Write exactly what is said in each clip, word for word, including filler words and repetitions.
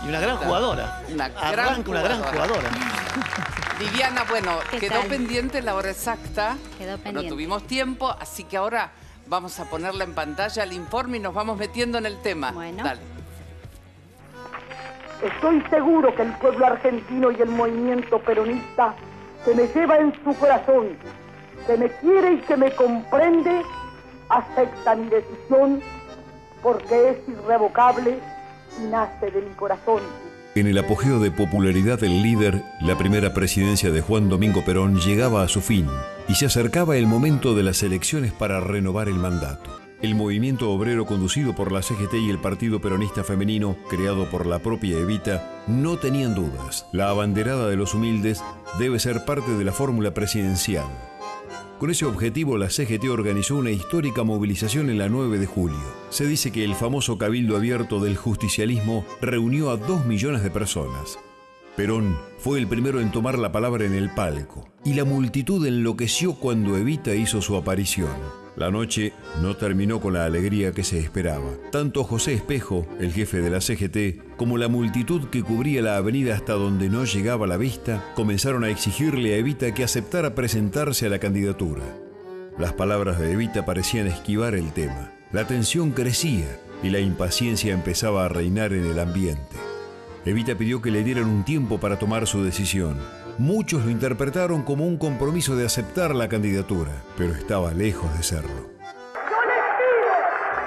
Y una gran jugadora. Una gran Arranca una gran jugadora. Viviana, bueno, quedó tal? pendiente la hora exacta. Quedó pendiente. No tuvimos tiempo, así que ahora vamos a ponerla en pantalla el informe y nos vamos metiendo en el tema. Bueno. Dale. Estoy seguro que el pueblo argentino y el movimiento peronista que me lleva en su corazón, que me quiere y que me comprende, acepta mi decisión porque es irrevocable y nace de mi corazón. En el apogeo de popularidad del líder, la primera presidencia de Juan Domingo Perón llegaba a su fin y se acercaba el momento de las elecciones para renovar el mandato. El movimiento obrero conducido por la C G T y el Partido Peronista Femenino, creado por la propia Evita, no tenían dudas. La abanderada de los humildes debe ser parte de la fórmula presidencial. Con ese objetivo, la C G T organizó una histórica movilización en la nueve de julio. Se dice que el famoso Cabildo Abierto del Justicialismo reunió a dos millones de personas. Perón fue el primero en tomar la palabra en el palco, y la multitud enloqueció cuando Evita hizo su aparición. La noche no terminó con la alegría que se esperaba. Tanto José Espejo, el jefe de la C G T, como la multitud que cubría la avenida hasta donde no llegaba la vista, comenzaron a exigirle a Evita que aceptara presentarse a la candidatura. Las palabras de Evita parecían esquivar el tema. La tensión crecía y la impaciencia empezaba a reinar en el ambiente. Evita pidió que le dieran un tiempo para tomar su decisión. Muchos lo interpretaron como un compromiso de aceptar la candidatura, pero estaba lejos de serlo. Yo les pido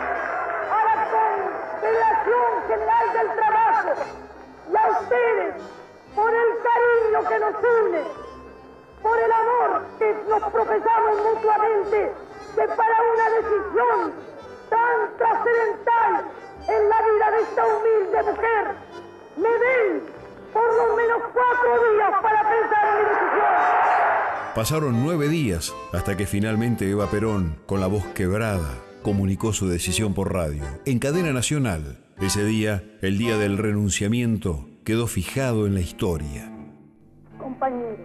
a la Confederación General del Trabajo y a ustedes, por el cariño que nos une, por el amor que nos profesamos mutuamente, que para una decisión tan trascendental en la vida de esta humilde mujer, me den por lo menos cuatro días para pensar en mi decisión. Pasaron nueve días hasta que finalmente Eva Perón, con la voz quebrada, comunicó su decisión por radio, en cadena nacional. Ese día, el día del renunciamiento, quedó fijado en la historia. Compañeros,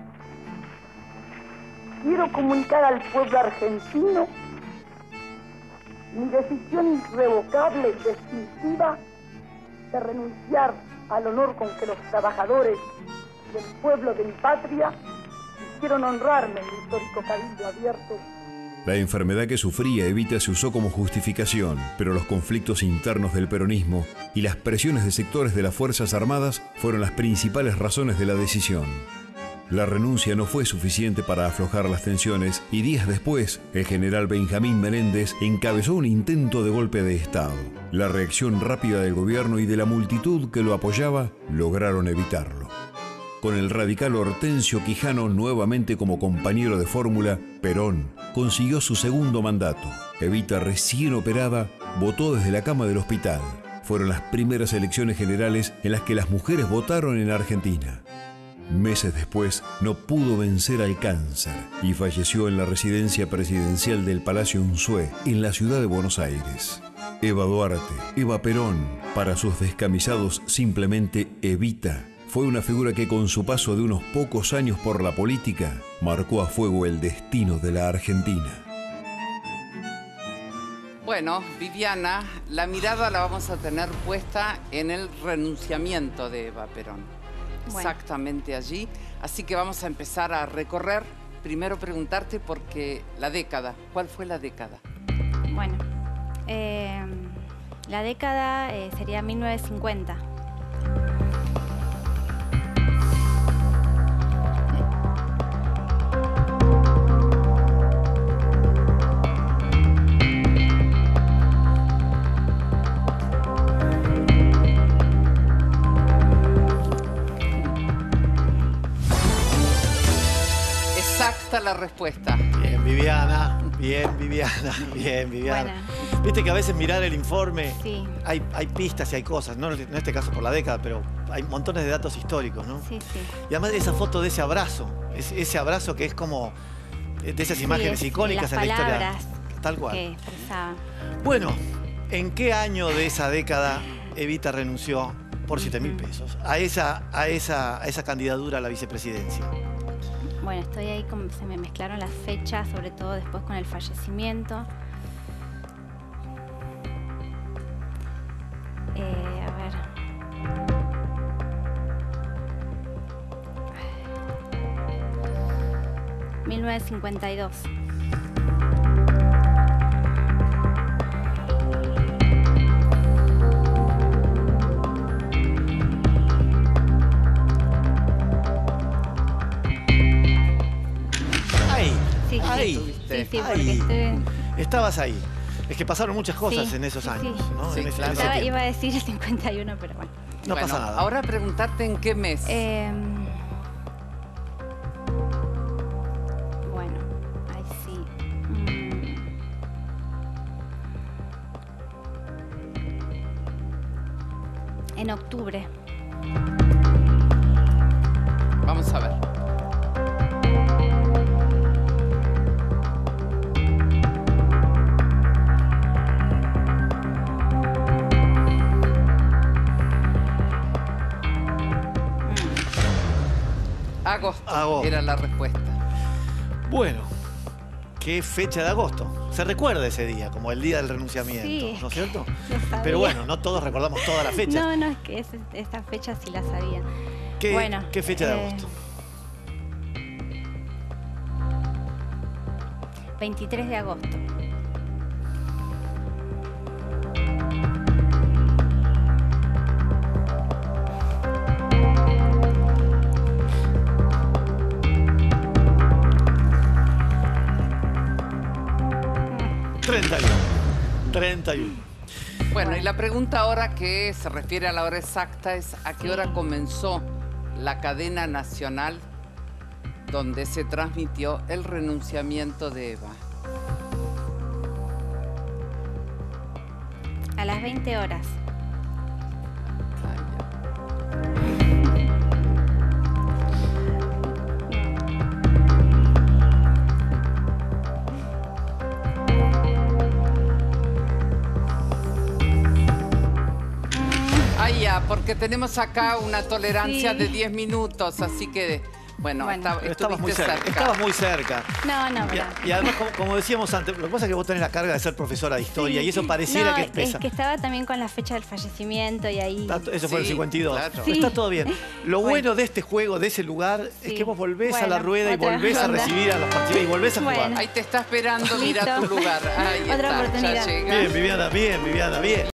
quiero comunicar al pueblo argentino mi decisión irrevocable y definitiva de renunciar al honor con que los trabajadores del pueblo de mi patria quisieron honrarme en el histórico Cabildo Abierto. La enfermedad que sufría Evita se usó como justificación, pero los conflictos internos del peronismo y las presiones de sectores de las Fuerzas Armadas fueron las principales razones de la decisión. La renuncia no fue suficiente para aflojar las tensiones y días después, el general Benjamín Menéndez encabezó un intento de golpe de Estado. La reacción rápida del gobierno y de la multitud que lo apoyaba lograron evitarlo. Con el radical Hortensio Quijano nuevamente como compañero de fórmula, Perón consiguió su segundo mandato. Evita, recién operada, votó desde la cama del hospital. Fueron las primeras elecciones generales en las que las mujeres votaron en Argentina. Meses después, no pudo vencer al cáncer y falleció en la residencia presidencial del Palacio Unzué, en la ciudad de Buenos Aires. Eva Duarte, Eva Perón, para sus descamisados simplemente Evita, fue una figura que con su paso de unos pocos años por la política, marcó a fuego el destino de la Argentina. Bueno, Viviana, la mirada la vamos a tener puesta en el renunciamiento de Eva Perón. Bueno. Exactamente allí. Así que vamos a empezar a recorrer. Primero preguntarte porque la década. ¿Cuál fue la década? Bueno, eh, la década eh, sería mil novecientos cincuenta. La respuesta. Bien, Viviana, bien, Viviana, bien, Viviana. Buena. Viste que a veces mirar el informe, sí. hay, hay pistas y hay cosas, no en este caso por la década, pero hay montones de datos históricos, ¿no? Sí, sí. Y además de esa foto de ese abrazo, ese, ese abrazo que es como de esas imágenes sí, icónicas las en la historia. Tal cual. Que expresaban. Bueno, ¿en qué año de esa década Evita renunció por siete mil pesos a esa, a, esa, a esa candidatura a la vicepresidencia? Bueno, estoy ahí, como se me mezclaron las fechas, sobre todo después con el fallecimiento. Eh, a ver. mil novecientos cincuenta y dos. Ahí, Sí, sí, ahí. sí, sí, Ahí. porque estoy... Estabas ahí. Es que pasaron muchas cosas Sí, en esos sí, años, sí. ¿no? Sí, en ese, claro. en ese Estaba- tiempo. iba a decir el cincuenta y uno, pero bueno. No Bueno, pasa nada. Ahora preguntarte en qué mes. Eh, bueno, ahí sí. Mm. En octubre. Vamos a ver. Agosto, Agosto. era la respuesta. Bueno, ¿qué fecha de agosto? Se recuerda ese día, como el día del renunciamiento, Sí, ¿no es cierto? lo sabía. Pero bueno, no todos recordamos todas las fechas. No, no, es que ese- esta fecha sí la sabía. ¿Qué, bueno, ¿Qué fecha de eh, agosto? veintitrés de agosto. treinta y uno. treinta y uno. Bueno, y la pregunta ahora que se refiere a la hora exacta es ¿a qué Sí. hora comenzó la cadena nacional donde se transmitió el renunciamiento de Eva? A las veinte horas. Ay, ya. Ah, ya, porque tenemos acá una tolerancia Sí. de diez minutos, así que, bueno, Bueno. está- Pero estabas muy estuviste cerca. cerca. Estabas muy cerca. No, no, Y, pero... y además, como, como decíamos antes, lo que pasa es que vos tenés la carga de ser profesora de historia y eso pareciera no, que pesa. es que estaba también con la fecha del fallecimiento y ahí... Está- Eso fue el Sí, cincuenta y dos. claro. Pero Sí. está todo bien. Lo bueno, Bueno. de este juego, de ese lugar, es Sí. que vos volvés a la Bueno, rueda y otra volvés a ronda. recibir a los partidos y volvés a jugar. Bueno. Ahí te está esperando, mira Listo. tu lugar. Ahí Otra está, oportunidad. ya llega. Bien, Viviana, bien, Viviana, bien.